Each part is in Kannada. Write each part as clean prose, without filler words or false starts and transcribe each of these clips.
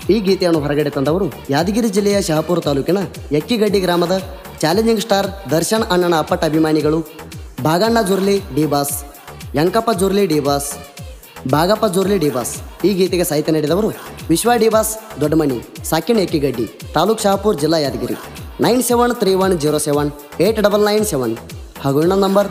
ಈ ಗೀತೆಯನ್ನು ಹೊರಗಡೆ ತಂದವರು ಯಾದಗಿರಿ ಜಿಲ್ಲೆಯ ಶಹಾಪುರ ತಾಲೂಕಿನ ಎಕ್ಕಿಗಡ್ಡಿ ಗ್ರಾಮದ ಚಾಲೆಂಜಿಂಗ್ ಸ್ಟಾರ್ ದರ್ಶನ್ ಅಣ್ಣನ ಅಪ್ಪಟ ಅಭಿಮಾನಿಗಳು Baganna Jurli D boss, Yankappa Jurli D boss, Bagappa Jurli D boss. ಈ ಗೀತೆಗೆ ಸಾಹಿತ್ಯ ನೀಡಿದವರು ವಿಶ್ವ ಡಿ ಬಾಸ್ ದೊಡ್ಡಮನಿ, ಸಾಕಿನ ಎಕ್ಕಿಗಡ್ಡಿ, ತಾಲೂಕ್ ಶಹಾಪುರ, ಜಿಲ್ಲಾ ಯಾದಗಿರಿ. 9731078997 ಹಾಗೂ ಇನ್ನೊಂದು ನಂಬರ್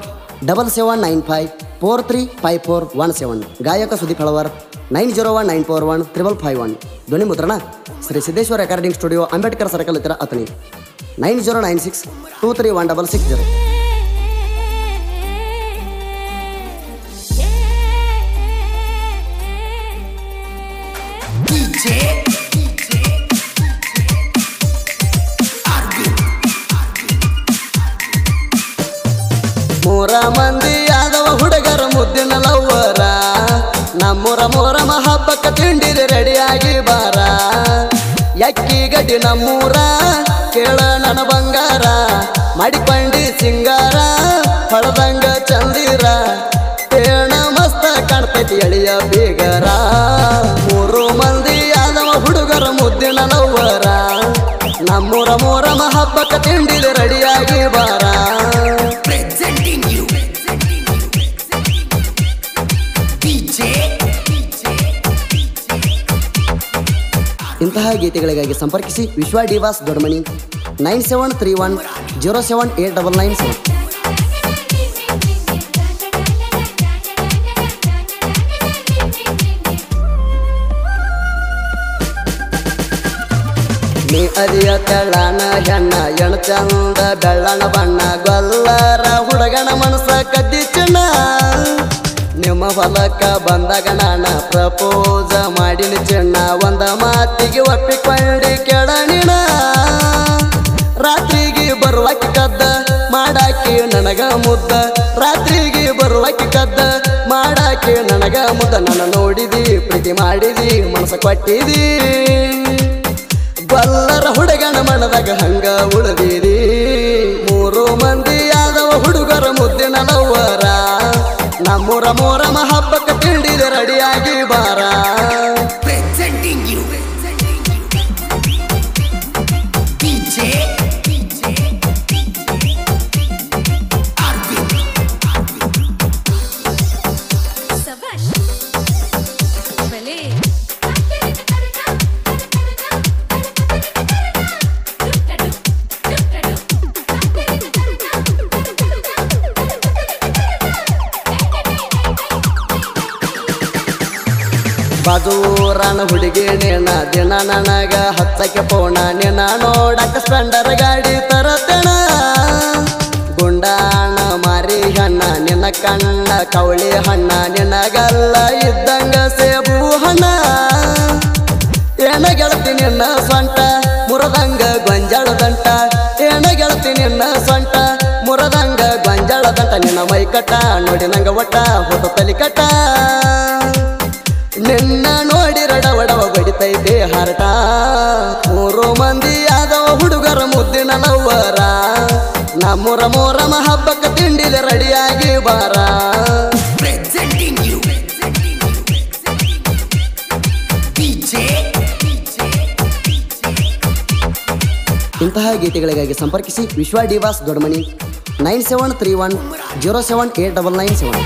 7795435417. ಗಾಯಕ ಸುದೀಪ್ ಹಳವರ್ 9019415551. ಧ್ವನಿ ಮುದ್ರಣ Shri Siddeshwara recording studio, Ambedkar circle ಹತ್ತಿರ ಅತನಿ. 9096231660. ಮೂರ ಮಂದಿ ಯಾದವ ಹುಡುಗರ ಮುದ್ದಿನ ಲವ್ವರ, ನಮ್ಮೂರ ಹಬ್ಬಕ್ಕ ತಿಂಡಿರಿ ರೆಡಿಯಾಗಿ ಬಾರ. ಎಕ್ಕಿಗಡ್ಡಿ ನಮ್ಮೂರ ಕೇಳ ನನ್ನ ಬಂಗಾರ, ಮಾಡಿಕೊಂಡಿ ಸಿಂಗಾರ ಹೊಳದಂಗ ಚಂದಿರ, ಏಣ ಮಸ್ತ ಕಾಣ್ತೈತಿ ಎಳಿಯ ಬೀಗರ. ಮೂರು ಮಂದಿ ಯಾದವ ಹುಡುಗರ ಮುದ್ದಿನ ಲವ್ವರ, ನಮ್ಮೂರ ಹಬ್ಬಕ್ಕ ತಿಂಡಿರಿ ರೆಡಿಯಾಗಿ ಬಾರ. ಇಂತಹ ಗೀತೆಗಳಿಗಾಗಿ ಸಂಪರ್ಕಿಸಿ ವಿಶ್ವ ಡಿ ಬಾಸ್ ದೊಡ್ಡಮನಿ 9731078997. ನೀ ಅದಿಯ ತೆಳ್ಳನ ಹೆಣ್ಣ ಎಣ ಚಂದ ಬೆಳ್ಳನ ಬಣ್ಣ, ಗೊಲ್ಲರ ಹುಡುಗನ ಮನಸ್ಸ ಕದ್ದಿ ಚಿನ್ನ. ನಿಮ್ಮ ಹೊಲಕ್ಕ ಬಂದಾಗ ನಾನ ಪ್ರಪೋಸ ಮಾಡಿನ ಚಿನ್ನ, ಒಂದ ಮಾತಿಗೆ ಒಪ್ಪಿಕೊಂಡಿ ಕೆಳನಿನ. ರಾತ್ರಿಗೆ ಬರುವಾಕಿ ಕದ್ದ ಮಾಡಾಕಿ ನನಗ ಮುದ್ದ, ರಾತ್ರಿಗೆ ಬರುವಾಕಿ ಕದ್ದ ಮಾಡಾಕಿ ನನಗ ಮುದ್ದ. ನನ್ನ ನೋಡಿದಿ ಪ್ರೀತಿ ಮಾಡಿದಿ ಮನಸ್ಸ ಕೊಟ್ಟಿದಿ, ಗೊಲ್ಲರ ಹುಡುಗನ ಮನದಾಗ ಹಂಗ ಉಳಿದಿದಿ. ಮೂರು ಮಂದಿ ಯಾದವ ಹುಡುಗರ ಮುದ್ದಿನ ಲವ್ವರ, ನಮ್ಮೂರ ಹಬ್ಬಕ್ಕ ತಿಂಡಿದ ರೆಡಿಯಾಗಿ ಬಾರ. ಬಾಜೂರನ ಹುಡುಗಿ ನೇಣ, ದಿನ ನನಗ ಹತ್ತಕ್ಕೆ ಪೋಣ, ನಿನ್ನ ನೋಡಕ ಸ್ಪೆಂಡರ್ ಗಾಡಿ ತರತೇಣ. ಗುಂಡಾಣ ಮಾರಿ ಹಣ್ಣ, ನಿನ್ನ ಕಣ್ಣ ಕವಳಿ ಹಣ್ಣ, ನಿನಗಲ್ಲ ಇದ್ದಂಗ ಸೇಬು ಹಣ್ಣ. ಏನ ಗೆಳತಿ ನಿನ್ನ ಸೊಂಟ ಮುರದಂಗ ಗೊಂಜಾಳ ದಂಟ, ಏನ ಗೆಳತಿ ನಿನ್ನ ಸೊಂಟ ಮುರದಂಗ ಗೊಂಜಾಳ ದಂಟ. ನಿನ್ನ ಮೈ ಕಟ್ಟ ನೋಡಿ ನಂಗ ಒಟ್ಟ ಹೊತ್ತು ತಲಿ ಕಟ್ಟ, ನಿನ್ನ ನೋಡಿ ರಡವಡವ ಬಡಿತೈತೆ ಹರಟ. ಮೂರು ಮಂದಿ ಯಾದವ ಹುಡುಗರ ಮುದ್ದಿನ ಲವ್ವರ, ನಮ್ಮೂರ ಹಬ್ಬಕ್ಕ ತಿಂಡಿದ ರೆಡಿಯಾಗಿ ಬಾರ. ಇಂತಹ ಗೀತೆಗಳಿಗಾಗಿ ಸಂಪರ್ಕಿಸಿ ವಿಶ್ವ ಡಿ ಬಾಸ್ ದೊಡ್ಡಮನಿ 9731078997.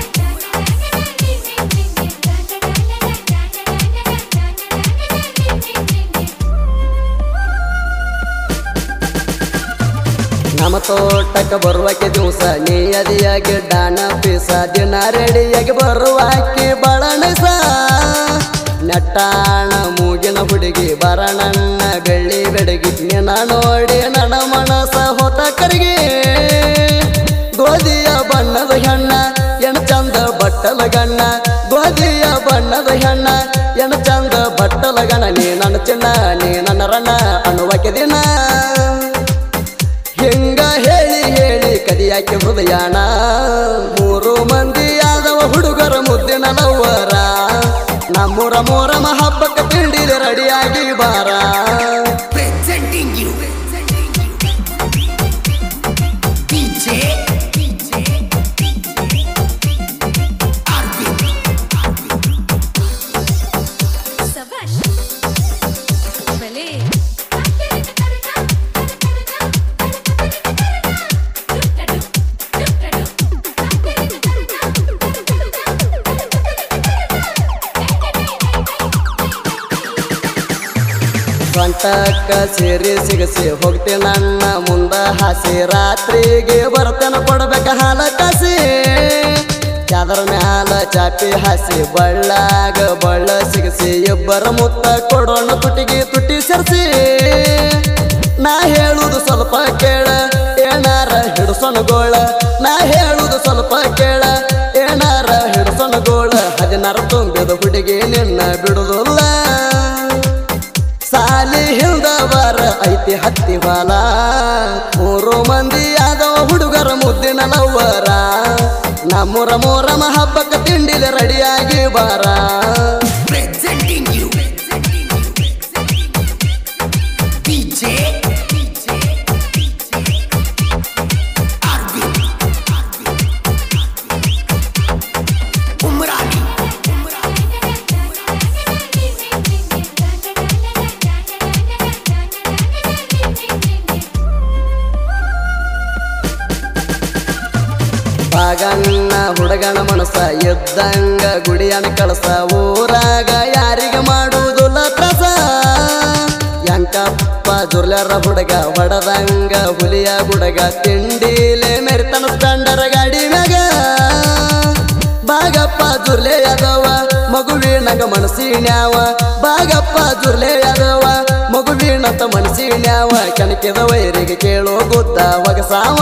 ನಮ್ಮ ತೋಟಕ್ಕೆ ಬರುವಾಕೆ ದಿವಸ ನೀ ಅದಿಯಾಗಿ ಡಾನ ಪೀಸ, ದಿನ ರೆಡಿಯಾಗಿ ಬರುವಾಕಿ ಬಳಣಸ. ನೆಟ್ಟಾಣ ಮೂಗಿನ ಹುಡುಗಿ ಬರಣಣ್ಣ ಬೆಳ್ಳಿ ಬೆಡಗಿ, ನಿನ್ನ ನೋಡಿ ನನ್ನ ಮನಸ ಹೊತ ಕರಗಿ. ಗೋಧಿಯ ಬಣ್ಣದ ಹೆಣ್ಣ ಎಣ ಚಂದ ಬಟ್ಟಲ ಗಣ್ಣ, ಗೋಧಿಯ ಬಣ್ಣದ ಹೆಣ್ಣ ಎಣ ಚಂದ ಬಟ್ಟಲ ಗಣ. ನೀ ನನ್ನ ಚಿನ್ನ ನೀ ನನ್ನ ರಣ್ಣ ಅನ್ನುವಾಕೆ ದಿನ, ಹಿಂಗ ಹೇಳಿ ಹೇಳಿ ಕದಿಯಾಕೆ ಹೃದಯನ. ಮೂರು ಮಂದಿ ಯಾದವ ಹುಡುಗರ ಮುದ್ದಿನ ಲವ್ವರ, ನಮ್ಮೂರ ಹಬ್ಬಕ್ಕ ತಿಂಡಿದ ರೆಡಿಯಾಗಿ ಬಾರ. ಸ್ವಂಟಕ್ಕ ಸೇರಿ ಸಿಗಸಿ ಹೋಗ್ತಿ ನನ್ನ ಮುಂದ ಹಾಸಿ ರಾತ್ರಿಗೆ ಬರ್ತೇನ ಕೊಡ್ಬೇಕ ಹಾಲ ಕಾಸಿ ಚಾದರ ಮ್ಯಾಲ ಚಾಪಿ ಹಾಸಿ ಬಳ್ಳಾಗ ಬಳ್ಳ ಸಿಗಸಿ ಇಬ್ಬರ ಮುತ್ತ ಕೊಡೋಣ ತುಟಿಗೆ ತುಟಿ ಸರ್ಸಿ ನಾ ಹೇಳುದು ಸ್ವಲ್ಪ ಕೇಳ ಏನಾರ ಹಿಡ್ಸೋಣ ಗೋಳ ನಾ ಹೇಳುದು ಸ್ವಲ್ಪ ಕೇಳ ಏನಾರ ಹಿಡ್ಸೋಣ ಗೋಳ 16 ತುಂಬಿದ ಹುಡುಗಿ ನಿನ್ನ ಬಿಡುದಿಲ್ಲ ಸಾಲಿ ಹಿಲ್ದವರ ಐತಿ ಹತ್ತಿ ಬಾಲ 3 ಮಂದಿ ಆದವ ಹುಡುಗರ ಮುದ್ದಿನ ಲವ್ವರ ನಮ್ಮೂರ ಮೋರಮ ಹಬ್ಬಕ್ಕ ತಿಂಡಿಲೆ ರೆಡಿಯಾಗಿ ಬಾರ ಬಾಗಣ್ಣ ಹುಡುಗನ ಮನಸ ಎದ್ದಂಗ ಗುಡಿಯನ ಕಳಸ ಊರಾಗ ಯಾರಿಗೆ ಮಾಡುವುದಿಲ್ಲ ತ್ರಸ ಯಂಕಪ್ಪ ಜುರ್ಲರ ಹುಡುಗ ಹೊಡದಂಗ ಹುಲಿಯ ಗುಡಗ ತಿಂಡಿಲೆ ಮೆರಿತನ ಸ್ಟ್ಯಾಂಡರ ಗಾಡಿ ಮ್ಯಾಗ ಬಾಗಪ್ಪ ಜುರ್ಲೆ ಅದವ ಮಗುವಿನಗ ಮನಸ್ಸಿನ್ಯಾವ ಬಾಗಪ್ಪ ಜುರ್ಲೆ ಅದವ ಮಗುವಿನಂತ ಮನಸ್ಸಿನ್ಯಾವ ಕನಕಿದ ವೈರಿಗೆ ಕೇಳೋ ಗುದ್ದ ಒಗಸಾವ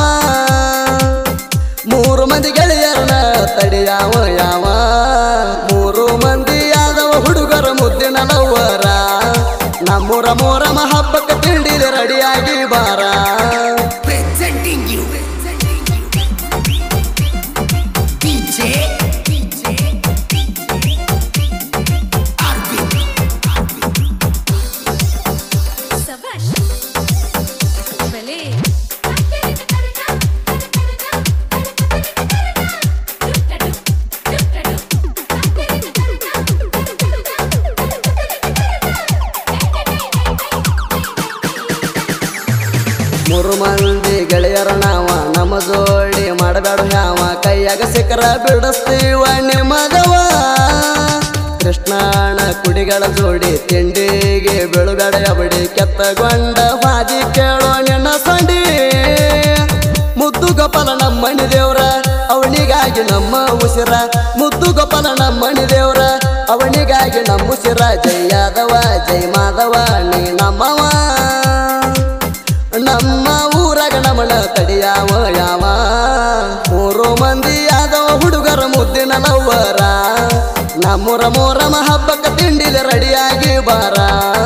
3 ಮಂದಿ ಗೆಳೆಯರನ ತಡಿಯಾವ ಯಾವ 3 ಮಂದಿ ಆದವ ಹುಡುಗರ ಮುದ್ದಿನ ಲವ್ವರ ನಮ್ಮೂರ ಮೋರಮ ಹಬ್ಬಕ್ಕ ತಿಂಡಿಲೆ ರೆಡಿಯಾಗಿ ಬಾರ ಮೂರು ಮಂದಿ ಗೆಳೆಯರ ನಾವ ನಮ್ಮ ಜೋಡಿ ಮಾಡಬೇಡ ಯಾವ ಕೈಯಾಗ ಸಿಕ್ಕರ ಬಿಡಿಸ್ತೀವ ನಿಮ್ಮದವ ಕೃಷ್ಣನ ಕುಡಿಗಳ ಜೋಡಿ ತಿಂಡಿಗೆ ಬೀಳುಬೇಡ ಬಡಿ ಕೆತ್ತಗೊಂಡ ಹಾದಿ ಕೇಳೋ ನಿನ್ನ ಸಂಡಿ ಮುದ್ದು ಗೋಪಾಲ ನಮ್ಮಣಿ ದೇವ್ರ ಅವನಿಗಾಗಿ ನಮ್ಮ ಉಸಿರ ಮುದ್ದು ಗೋಪಾಲ ನಮ್ಮಣಿ ದೇವ್ರ ಅವನಿಗಾಗಿ ನಮ್ಮ ಉಸಿರ ಜೈ ಯಾದವ ಜೈ ಮಾಧವ ನೀ ನಮ್ಮವ ನಮ್ಮ ಊರಾಗ ನಮನ ತಡಿಯಾವ ಯಾವ 3 ಮಂದಿ ಆದವ ಹುಡುಗರ ಮುದ್ದಿನ ಲವ್ವರ ನಮ್ಮೂರ ಮೋರಮ ಹಬ್ಬಕ್ಕ ತಿಂಡಿಲೆ ರೆಡಿಯಾಗಿ ಬಾರ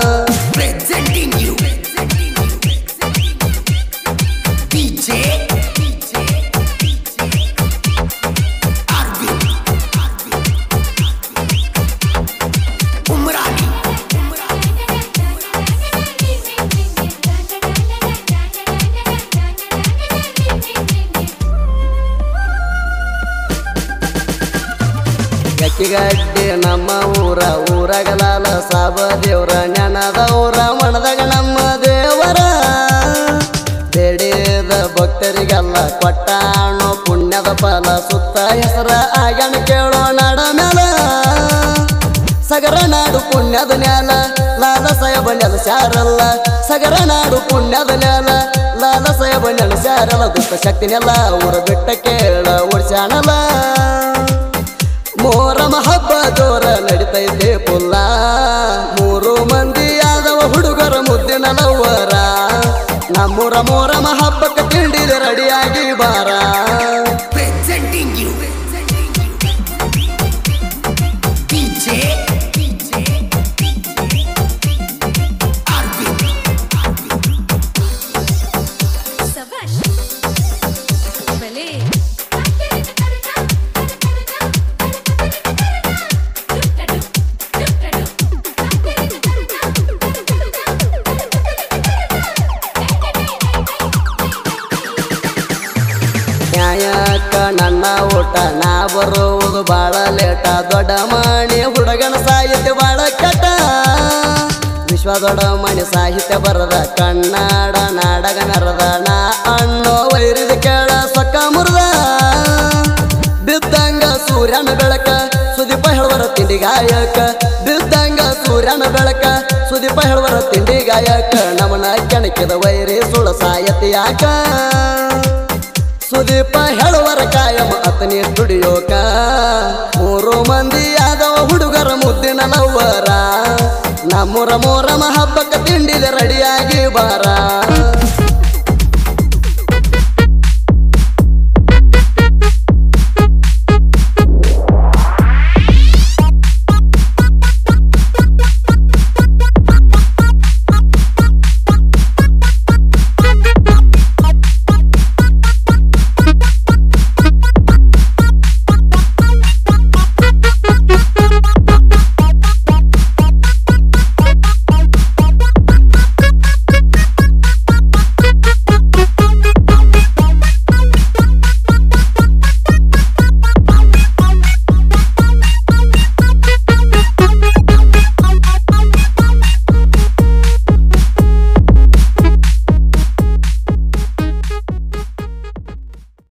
ಗಟ್ಟಿ ನಮ್ಮ ಊರಾಗಲಾಲ ಸಾಬ ದೇವ್ರ ಜ್ಞಾನದವ್ರ ಮಣದಾಗ ನಮ್ಮ ದೇವರ ಬೇಡಿದ ಭಕ್ತರಿಗೆಲ್ಲ ಕೊಟ್ಟಾಣೋ ಪುಣ್ಯದ ಫಲ ಸುತ್ತ ಹೆಸರ ಆಗ್ಯಾನ ಕೇಳೋ ನಾಡ ಮ್ಯಾಲ ಸಗರ ನಾಡು ಪುಣ್ಯದ ನ್ಯಾಲ ಲಾಲ ಸಾಯಬ ನೆಲಸ್ಯಾರಲ್ಲ ಸಗರ ನಾಡು ಪುಣ್ಯದ ನ್ಯಾಲ ಲಾಲ ಸಾಯಬ ನೆಲಸ್ಯಾರಲ್ಲ ದುಷ್ಟ ಶಕ್ತಿನೆಲ್ಲ ಊರ ಬಿಟ್ಟ ಕೇಳ ಓಡ್ಸ್ಯಾನಲ್ಲ ಮೋರಮ ಹಬ್ಬ ಜೋರ ನಡಿತೈತೆ ಪುಲ್ಲ 3 ಮಂದಿ ಆದವ ಹುಡುಗರ ಮುದ್ದಿನ ಲವ್ವರ ನಮ್ಮೂರ ಮೋರಮ ಹಬ್ಬಕ್ಕ ತಿಂಡಿಲೆ ರೆಡಿಯಾಗಿ ಬಾರ ನ್ಯಾಯಕ್ಕ ನನ್ನ ಊಟ ನಾ ಬರುವುದು ಬಾಳ ಲೇಟ ದೊಡ್ಡ ಮಣಿ ಹುಡುಗನ ಸಾಹಿತ್ಯ ಬಾಳ ಕೆಟ್ಟ ವಿಶ್ವ ದೊಡ್ಡ ಮಣಿ ಸಾಹಿತ್ಯ ಬರದ ಕನ್ನಡ ನಾಡಗ ನರದ ನಾ ಅನ್ನೋ ವೈರಿದ ಕೇಳ ಸೊಕ್ಕ ಮುರ್ದ ಬಿದ್ದಂಗ ಸೂರ್ಯನ ಬೆಳಕ ಸುದೀಪ ಹೇಳುವರ ತಿಂಡಿ ಗಾಯಕ ಬಿದ್ದಂಗ ಸೂರ್ಯನ ಬೆಳಕ ಸುದೀಪ ಹೇಳುವರ ತಿಂಡಿ ಗಾಯಕ ನಮನ ಕೆಣಕಿದ ವೈರಿ ಸುಳ ಸಾಯತಿ ಯಾಕ ಸುದೀಪ ಹೇಳುವರ ಕಾಯಂ ಅತನಿ ಸ್ಟುಡಿಯೋಕ 3 ಮಂದಿ ಆದವ ಹುಡುಗರ ಮುದ್ದಿನ ಲವ್ವರ ನಮ್ಮೂರ ಮೋರಮ ಹಬ್ಬಕ್ಕ ತಿಂಡಿದ ರೆಡಿಯಾಗಿ ಬಾರ